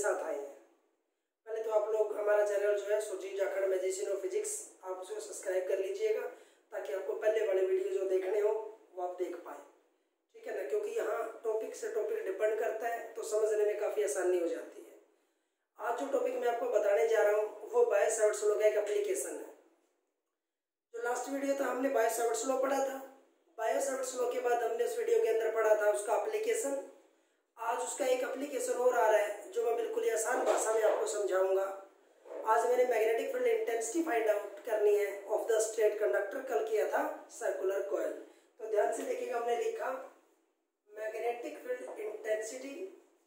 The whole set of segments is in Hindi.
साथ आए हैं। पहले तो आप लोग हमारा चैनल जो है Surjeet Jakhar magician of physics, आप उसको सब्सक्राइब कर लीजिएगा ताकि आपको पहले वाले वीडियो जो देखने हो वो आप देख पाए, ठीक है ना, क्योंकि यहाँ टॉपिक से टॉपिक डिपेंड करता है तो समझने में काफ़ी आसानी हो जाती है। आज जो टॉपिक मैं आपको बताने जा रहा हूँ वो बायो-सैवर्ट्स लॉ का एक एप्लीकेशन है। जो लास्ट वीडियो था हमने बायो-सैवर्ट्स लॉ पढ़ा था। बायो-सैवर्ट्स लॉ के बाद हमने उस वीडियो के अंदर पढ़ा था उसका एप्लीकेशन। आज उसका एक एप्लीकेशन और आ रहा है जो मैं बिल्कुल ही आसान भाषा में आपको समझाऊंगा। आज मैंने magnetic field intensity find out करनी है ऑफ द स्ट्रेट कंडक्टर, कल किया था सर्कुलर कॉइल। तो ध्यान से देखिएगा, हमने लिखा magnetic field intensity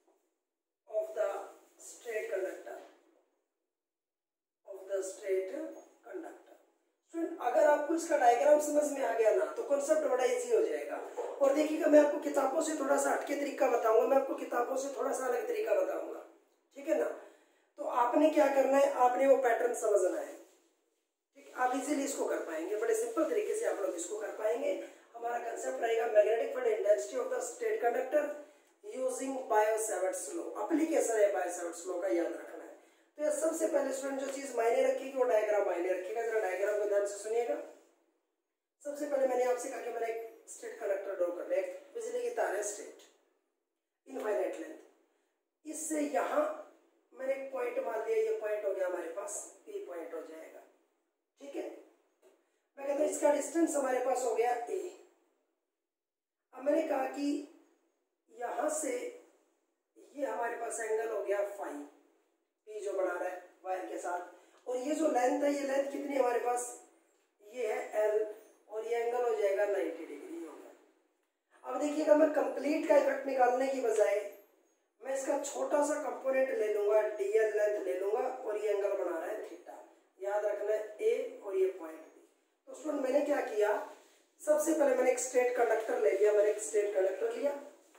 of the straight conductor, of the straight conductor. अगर आपको इसका डायग्राम समझ में आ गया ना तो कॉन्सेप्ट बड़ा इजी हो जाएगा। और देखिएगा, मैं आपको किताबों से थोड़ा सा हटके तरीका बताऊंगा, मैं आपको किताबों से थोड़ा सा अलग तरीका बताऊंगा, ठीक है ना। तो आपने क्या करना है, आपने वो पैटर्न समझना है, ठीक। आप इजीली इसको कर पाएंगे, बड़े सिंपल तरीके से आप लोग इसको कर पाएंगे। हमारा कंसेप्ट रहेगा magnetic field intensity of the straight conductor using Biot Savart's law. Application है बायो-सैवर्ट्स लॉ का, याद रखना है। तो ये सबसे पहले स्टूडेंट जो चीज मायने रखेगी वो डायग्राम मायने रखेगा। जरा डायग्राम को ध्यान से सुनिएगा। सबसे पहले मैंने आपसे कहा कि मैंने एक स्ट्रेट कंडक्टर ड्रॉ कर लिया, एक बिजली की तार है स्ट्रेट, इनफाइनाइट लेंथ। इससे यहाँ मैंने एक पॉइंट मान लिया, ये पॉइंट हो गया हमारे पास, P पॉइंट हो जाएगा, ठीक है। मैं कहता हूँ इसका डिस्टेंस हमारे पास हो गया A। अब मैंने कहा कि यहां से ये हमारे पास एंगल हो गया फाई, P जो बना रहा है वायर के साथ। और ये जो लेंथ है, ये लेंथ कितनी हमारे पास, ये है L, और ये एंगल हो जाएगा 90 डिग्री हो गया। अब देखिएगा, मैं कंप्लीट का इफेक्ट निकालने की बजाय मैं इसका छोटा सा कंपोनेंट ले लूंगा, DL लेंथ ले लूंगा, और ये एंगल बना रहा है थीटा। याद रखना है A और ये पॉइंट B। तो स्टूडेंट मैंने क्या किया, सबसे पहले मैंने एक स्ट्रेट कंडक्टर ले लिया, मैंने एक स्ट्रेट कंडक्टर लिया।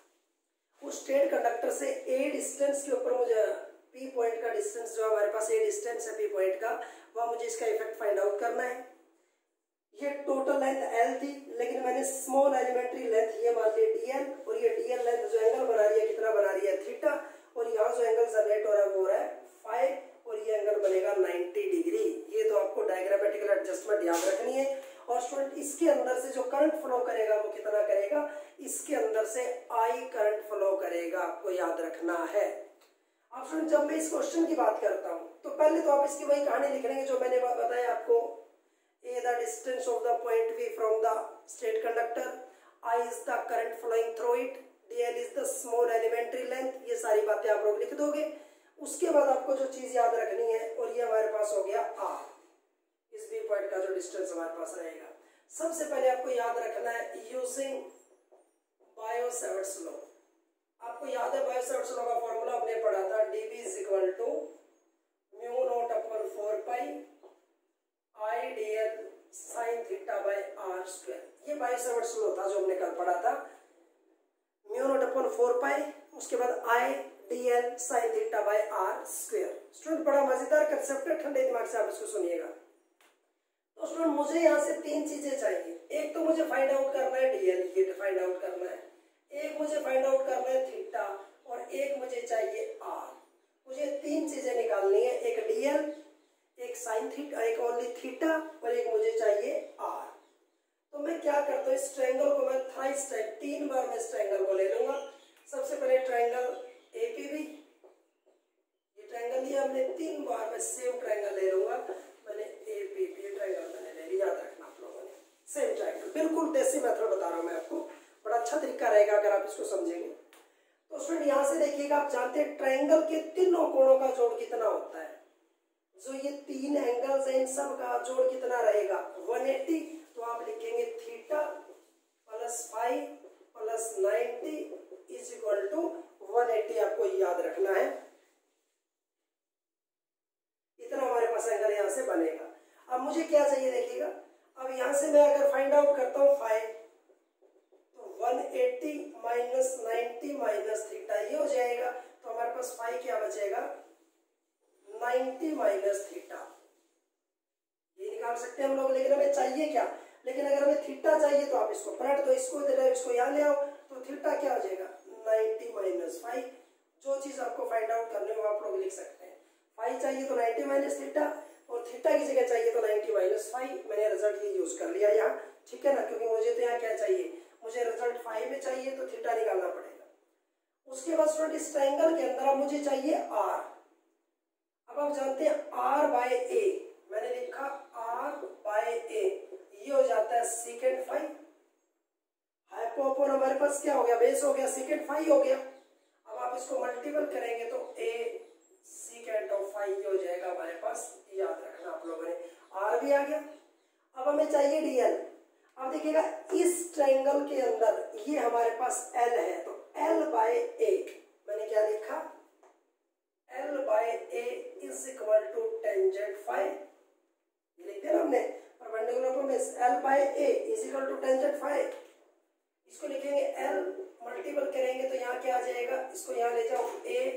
उस स्ट्रेट कंडक्टर से A डिस्टेंस के ऊपर मुझे P पॉइंट का डिस्टेंस जो हमारे पास A डिस्टेंस है P पॉइंट का, वह मुझे इसका इफेक्ट फाइंड आउट करना है। ये टोटल लेंथ L थी, लेकिन मैंने स्मॉल एलिमेंट्री लेंथ ये मान ली DL, और ये DL लेंथ जो एंगल बना रही है कितना बना रही है थीटा, और यहाँ जो एंगल जनरेट हो रहा है वो हो रहा है फाई, और ये एंगल बनेगा 90 डिग्री। ये तो आपको डायग्रामेटिकल एडजस्टमेंट याद रखनी है। और स्टूडेंट इसके अंदर से जो करंट फ्लो करेगा वो कितना करेगा, इसके अंदर से I करंट फ्लो करेगा, आपको याद रखना है। अब स्टूडेंट जब मैं इस क्वेश्चन की बात करता हूँ तो पहले तो आप इसकी वही कहानी लिख लेंगे जो मैंने बताया आपको। A the distance of the point V from the straight conductor, I is the current flowing through it, DL is the small elementary length। ये सारी बातें आप लोग लिख दोगे। उसके बाद आपको जो चीज याद रखनी है, और ये हमारे पास हो गया R, इस B पॉइंट का जो डिस्टेंस हमारे पास रहेगा। सबसे पहले आपको याद रखना है यूजिंग बायो-सैवर्ट्स लॉ। आपको याद है बायो-सैवर्ट्स लॉ का फॉर्मूला हमने पढ़ा था, dB is equal to mu naught upon 4 pi IDL sin theta by R square. ये बायो-सैवर्ट्स लॉ था जो हमने कल पढ़ा था, म्यू नॉट अपॉन 4 पाई, उसके बाद IDL sin theta by R square. Student बड़ा मजेदार कंसेप्ट है, ठंडे दिमाग से आप इसको सुनिएगा। तो स्टूडेंट मुझे यहाँ से तीन चीजें चाहिए। एक तो मुझे फाइंड आउट करना है DL, ये फाइंड आउट करना है। एक मुझे फाइंड आउट करना है थीटा, और एक मुझे चाहिए R। मुझे तीन चीजें निकालनी है, एक DL, एक साइन थीटा, एक ओनली थीटा, और एक मुझे चाहिए R। तो मैं क्या करता हूँ, इस ट्रायंगल को मैं थ्राइस टाइम, 3 बार मैं इस ट्रायंगल को ले लूंगा। सबसे पहले ट्रायंगल APB, ये ट्रायंगल लिया हमने, 3 बार मैं सेम ट्रायंगल ले लूंगा। मैंने APB ट्रायंगल मैंने ले लिया, याद रखना आप लोगों ने, सेम ट्रायंगल। बिल्कुल देसी मेथड बता रहा हूँ मैं आपको, बड़ा अच्छा तरीका रहेगा अगर आप इसको समझेंगे। तो स्टूडेंट यहाँ से देखिएगा, आप जानते हैं ट्रायंगल के तीनों कोणों का जोड़ कितना होता है। जो ये 3 एंगल्स हैं इन सब का जोड़ कितना रहेगा, 180। तो आप लिखेंगे theta plus phi plus 90 is equal to 180। आपको याद रखना है, इतना हमारे पास एंगल यहाँ से बनेगा। अब मुझे क्या चाहिए देखिएगा, अब यहाँ से मैं अगर फाइंड आउट करता हूँ फाई, तो 180 माइनस 90 माइनस थीटा, ये हो जाएगा। तो हमारे पास फाई क्या बचेगा, 90 माइनस थीटा, ये निकाल सकते हैं हम लोग। लेकिन हमें चाहिए क्या, लेकिन अगर हमें थीटा चाहिए तो आप इसको पलट दो, इसको इधर इसको यहाँ ले आओ, तो थीटा क्या हो जाएगा 90 माइनस 5। जो जो चीज आपको फाइंड आउट करने हो आप लोग लिख सकते हैं। फाई चाहिए तो 90 माइनस थीटा, और थीटा की जगह चाहिए तो 90 माइनस फाई। मैंने रिजल्ट ये यूज कर लिया यहाँ, ठीक है ना, क्योंकि मुझे तो यहाँ क्या चाहिए, मुझे रिजल्ट फाई में चाहिए तो थीटा निकालना पड़ेगा। उसके बाद स्टूडेंट इस ट्राइंगल के अंदर अब मुझे चाहिए आर। अब आप जानते हैं आर बाय ए, मैंने लिखा आर बाय ए, ये हो जाता है सीकेंड फाई। हाइपो अपॉन हमारे पास क्या हो गया, बेस हो गया, सीकेंड फाई हो गया। अब आप इसको मल्टीपल करेंगे तो ए सीकेंड ऑफ फाई हो जाएगा हमारे पास, याद रखना आप लोगों ने। आर भी आ गया। अब हमें चाहिए डीएल। अब देखिएगा इस ट्रायंगल के अंदर ये हमारे पास एल है, तो एल बाय ए मैंने क्या लिखा, L by A is equal to tangent phi. ये लिख दिया ना हमने परपेंडिकुलर में, L by A is equal to tangent phi. इसको लिखेंगे एल, मल्टीपल करेंगे तो यहाँ क्या आ जाएगा, इसको यहाँ ले जाओ ए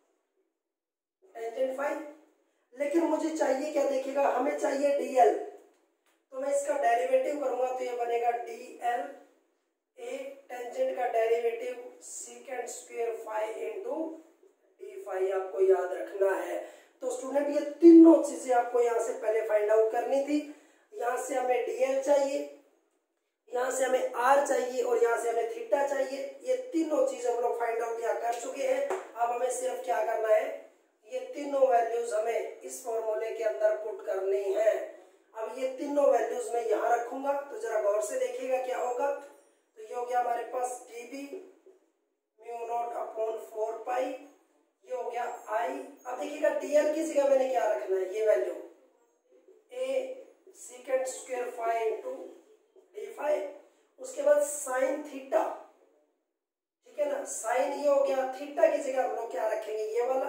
टेंजेंट फाई। लेकिन मुझे चाहिए क्या, देखिएगा हमें चाहिए डीएल, तो मैं इसका डेरिवेटिव करूंगा तो ये बनेगा डीएल ए टेंजेंट का derivative secant square phi into D phi, आपको याद रखना है। तो स्टूडेंट ये तीनों चीजें आपको यहाँ से पहले फाइंड आउट करनी थी। यहाँ से हमें डीएल चाहिए, यहाँ से हमें आर चाहिए और यहाँ से हमें थीटा चाहिए। ये तीनों चीज हम लोग फाइंड आउट यहाँ कर चुके हैं। अब हमें सिर्फ क्या करना है, ये तीनों वैल्यूज हमें इस फॉर्मूले के अंदर पुट करनी है। अब ये तीनों वैल्यूज मैं यहाँ रखूंगा, तो जरा गौर से देखिएगा क्या होगा। तो ये हो गया हमारे पास dB mu naught upon 4 pi, ये हो गया I। अब देखिएगा dl की जगह मैंने क्या रखना है, ये value a secant square phi into D phi. उसके बाद साइन थीटा, ठीक है ना, साइन ये हो गया, थीटा की जगह हम लोग क्या रखेंगे, ये वाला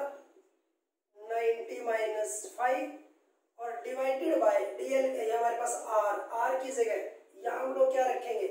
90 माइनस फाइव और डिवाइडेड बाय डीएल, हमारे पास आर, आर की जगह यहाँ हम लोग क्या रखेंगे,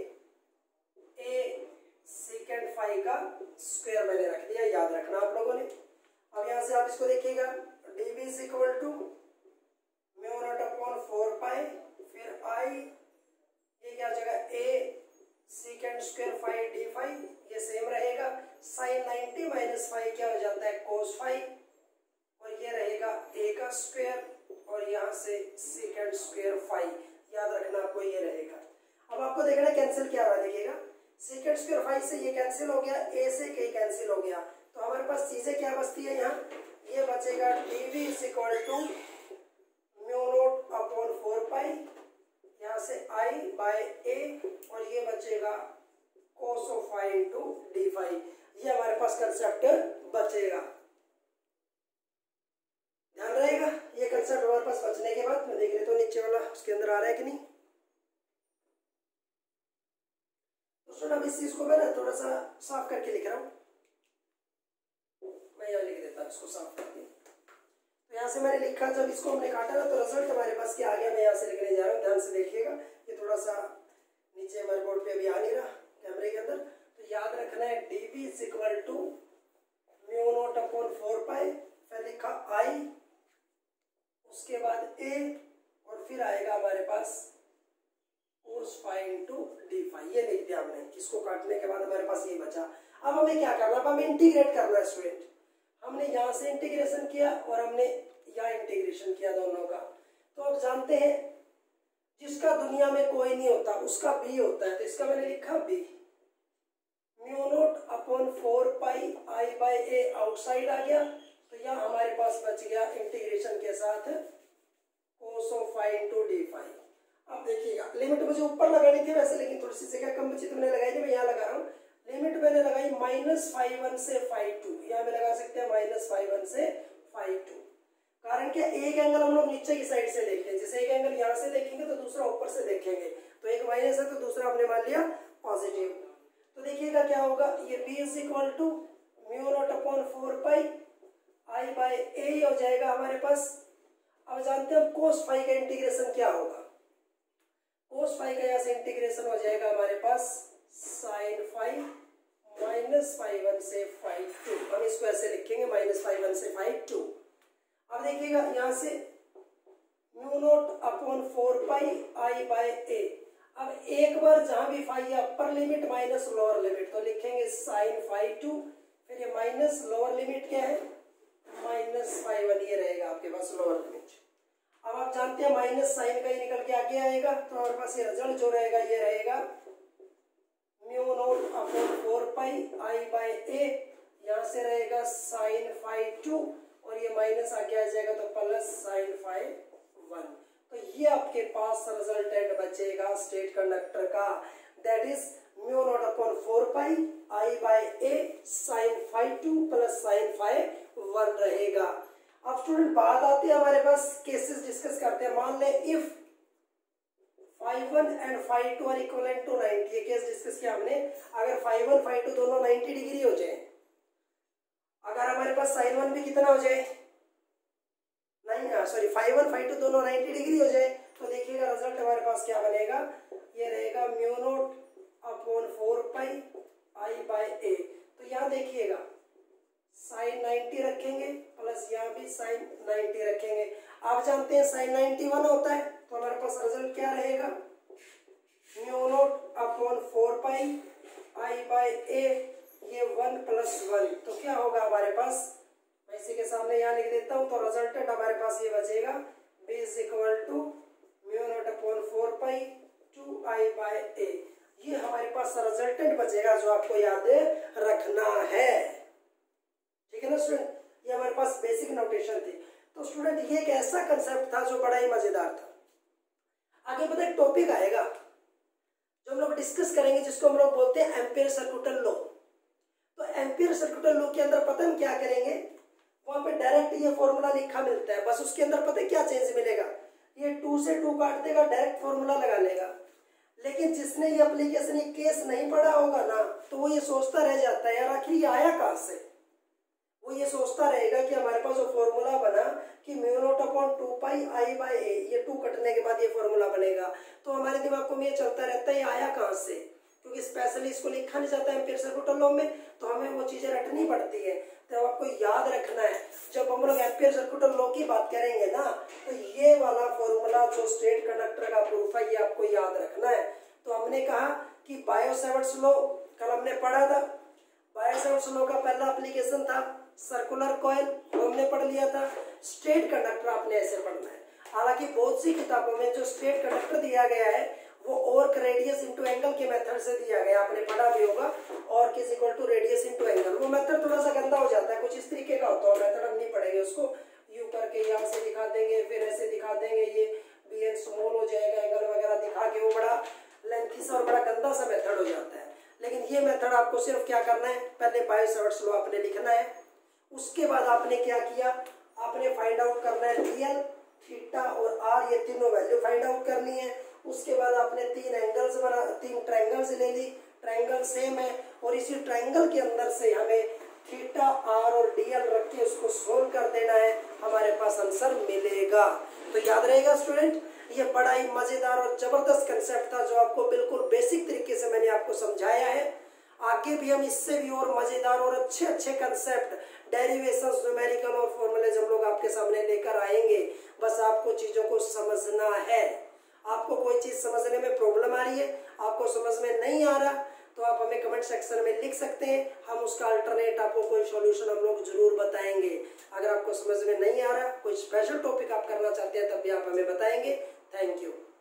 ए सेकेंड फाई का स्क्वायर मैंने रख दिया, याद रखना आप लोगों ने। अब यहाँ से आप इसको देखिएगा DB is equal to mu naught upon 4 pi, फिर आई, ये क्या जगह A second square phi D phi, ये सेम रहेगा। साइन 90 माइनस फाई क्या हो जाता है, कोस फाई, और ये रहेगा ए का स्क्वायर और यहाँ से सेकेंड स्क्वायर फाई, याद रखना आपको ये रहेगा। अब आपको देखना कैंसिल क्या हुआ, देखिएगा सेकेंड स्क्वायर फाई से ये कैंसिल हो गया, ए से के कैंसिल हो गया, तो हमारे पास चीजें क्या बचती है यहाँ, ये बचेगा DV is equal to mu naught upon 4 pi, यहाँ से आई बाय ए, और ये बचेगा cos of phi into D phi. ये हमारे पास कंसेप्ट बचेगा, ध्यान रहेगा। ये कंसेप्ट हमारे पास बचने के बाद मैं देख लेता हूँ नीचे वाला उसके अंदर आ रहा है कि नहीं। तो सुन, अब इस चीज को मैं ना थोड़ा सा साफ करके लिख रहा हूँ, मैं यहाँ लिख देता हूँ इसको साफ करके। तो यहाँ से मैंने लिखा, जब इसको हमने काटा ना तो रिजल्ट हमारे पास क्या आ गया, मैं यहाँ से लिखने जा रहा हूँ, ध्यान से देखिएगा। ये थोड़ा सा नीचे हमारे बोर्ड पे अभी आ नहीं रहा कैमरे के अंदर, तो याद रखना है DB is equal to mu naught upon 4 pi, फिर लिखा आई, उसके बाद ए, और फिर आएगा हमारे पास cos phi into D phi, ये लिख दिया हमने। इसको काटने के बाद हमारे पास ये बचा। अब हमें क्या करना, अब हमें इंटीग्रेट करना है स्टूडेंट। हमने यहाँ से इंटीग्रेशन किया और हमने यहाँ इंटीग्रेशन किया दोनों का। तो अब जानते हैं जिसका दुनिया में कोई नहीं होता उसका बी होता है, तो इसका मैंने लिखा B mu naught upon 4 pi I by A outside आ गया, तो यहाँ हमारे पास बच गया इंटीग्रेशन के साथ cos of phi into D phi. अब देखिएगा लिमिट मुझे ऊपर लगानी थी वैसे, लेकिन थोड़ी सी जगह कम बची तो मैंने लगाई नहीं, मैं यहाँ लगा रहा हूँ। लिमिट मैंने लगाई -φ1 से φ2, यहाँ में लगा सकते हैं -φ1 से φ2। कारण क्या, एक एंगल हम लोग नीचे की साइड से देखते हैं, जैसे एक एंगल यहाँ से देखेंगे तो दूसरा ऊपर से देखेंगे, तो एक माइनस है तो दूसरा हमने मान लिया पॉजिटिव। तो देखिएगा क्या होगा, ये b is equal to mu naught upon 4 pi I by A हो जाएगा हमारे पास। अब जानते हैं कोस फाई का इंटीग्रेशन क्या होगा, कोस फाई का यहाँ से इंटीग्रेशन हो जाएगा हमारे पास साइन फाई -φ1 से φ2, हम इसको ऐसे लिखेंगे -φ1 से φ2। अब देखिएगा यहाँ से mu naught upon 4 pi I by A. अब एक बार जहां भी फाई है upper limit minus lower limit, तो लिखेंगे साइन φ2, फिर ये माइनस लोअर लिमिट क्या है, -φ1 ये रहेगा आपके पास लोअर लिमिट। अब आप जानते हैं माइनस साइन का ही निकल के आगे आएगा, तो हमारे पास ये रिजल्ट जो रहेगा ये रहेगा μ0/4πi/a, यहाँ से रहेगा sin φ2 और ये माइनस आगे आ जाएगा तो प्लस sin φ1। तो ये आपके पास रिजल्टेंट बचेगा स्टेट कंडक्टर का, that is μ0/4πi/a sin φ2 plus sin φ1 रहेगा। अब स्टूडेंट बात आती है हमारे पास केसेस डिस्कस करते हैं। मान ले if φ1 and φ2 are equivalent to 90, ये केस डिस्कस किया हमने। अगर φ1 φ2 दोनों 90 डिग्री हो जाए, अगर हमारे पास sin1 भी कितना हो जाए, φ1 φ2 दोनों 90 डिग्री हो जाए, तो देखिएगा रिजल्ट हमारे पास क्या बनेगा, ये रहेगा μ0/4πi/a। तो यहाँ देखिएगा sin 90 रखेंगे प्लस यहाँ भी sin 90 रखेंगे। आप जानते हैं sin 90 1 होता है, तो हमारे पास रिजल्ट क्या रहेगा, μ0/4πi/a, ये 1 + 1, तो क्या होगा हमारे पास, मैं इसी के सामने यहाँ लिख देता हूँ। तो रिजल्टेंट हमारे पास ये बचेगा b = μ0/4π2i/a। ये हमारे पास रिजल्टेंट बचेगा जो आपको याद रखना है, ठीक है ना स्टूडेंट। ये हमारे पास बेसिक नोटेशन थी। तो स्टूडेंट ये एक ऐसा कंसेप्ट था जो बड़ा ही मजेदार था। आगे पता एक टॉपिक आएगा जो हम लोग डिस्कस करेंगे, जिसको हम लोग बोलते हैं एम्पियर सर्कुटल लॉ। तो एम्पियर सर्कुटल लॉ के अंदर पता हम क्या करेंगे, वहां पे डायरेक्ट ये फॉर्मूला लिखा मिलता है, बस उसके अंदर पता है क्या चेंज मिलेगा, ये 2 से 2 काट देगा, डायरेक्ट फॉर्मूला लगा लेगा। लेकिन जिसने ये एप्लीकेशन ये केस नहीं पढ़ा होगा ना, तो वो ये सोचता रह जाता है यार आखिर ये आया कहां से। वो ये सोचता रहेगा कि हमारे पास जो फॉर्मूला बना कि μ0/2πi/a, ये 2 कटने के बाद ये फॉर्मूला बनेगा, तो हमारे दिमाग को ये चलता रहता है ये आया कहां से, क्योंकि स्पेशली इसको लिखा नहीं जाता है एम्पियर सर्कुटल लॉ में, तो हमें वो चीजें रटनी पड़ती है। तो आपको याद रखना है, जब हम लोग एम्पियर सर्कुटल लॉ की बात करेंगे ना, तो ये वाला फॉर्मूला जो स्टेट कंडक्टर का प्रूफ है ये आपको याद रखना है। तो हमने कहा कि बायो-सैवर्ट्स लॉ कल हमने पढ़ा था। बायो-सैवर्ट्स लॉ का पहला एप्लीकेशन था सर्कुलर कॉइल, वो हमने पढ़ लिया था। स्टेट कंडक्टर आपने ऐसे पढ़ना है। हालांकि बहुत सी किताबों में जो स्टेट कंडक्टर दिया गया है वो ऑर्क रेडियस इनटू एंगल के मेथड से दिया गया, आपने पढ़ा भी होगा, ऑर्क = रेडियस इनटू एंगल। वो मेथड थोड़ा सा गंदा हो जाता है, कुछ इस तरीके का होता है मेथड, हम नहीं पढ़ेंगे उसको। यू करके यहाँ से दिखा देंगे, फिर ऐसे दिखा देंगे, ये bn स्मॉल हो जाएगा, एंगल वगैरह दिखा के, वो बड़ा लेंथी सा और बड़ा गंदा सा मेथड हो जाता है। लेकिन ये मेथड आपको सिर्फ क्या करना है, पहले बायो-सैवर्ट्स लॉ आपने लिखना है, उसके बाद आपने क्या किया, आपने फाइंड आउट करना है रियल, थीटा और आर, ये तीनों वैल्यू फाइंड आउट करनी है। उसके बाद आपने 3 ट्रायंगल्स ले ली, ट्रायंगल सेम है, और इसी ट्रायंगल के अंदर से हमें थीटा, आर और डीएल रख के उसको सोल्व कर देना है, हमारे पास आंसर मिलेगा। तो याद रहेगा स्टूडेंट, ये बड़ा ही मजेदार और जबरदस्त कंसेप्ट था जो आपको बिल्कुल बेसिक तरीके से मैंने आपको समझाया है। आगे भी हम इससे भी और मजेदार और अच्छे कंसेप्ट, डेरिवेशंस, न्यूमेरिकल और फॉर्मूले हम लोग आपके सामने लेकर आएंगे। बस आपको चीजों को समझना है। आपको कोई चीज समझने में प्रॉब्लम आ रही है, आपको समझ में नहीं आ रहा, तो आप हमें कमेंट सेक्शन में लिख सकते हैं, हम उसका अल्टरनेट आपको कोई सॉल्यूशन हम लोग जरूर बताएंगे। अगर आपको समझ में नहीं आ रहा, कोई स्पेशल टॉपिक आप करना चाहते हैं, तब भी आप हमें बताएंगे। Thank you.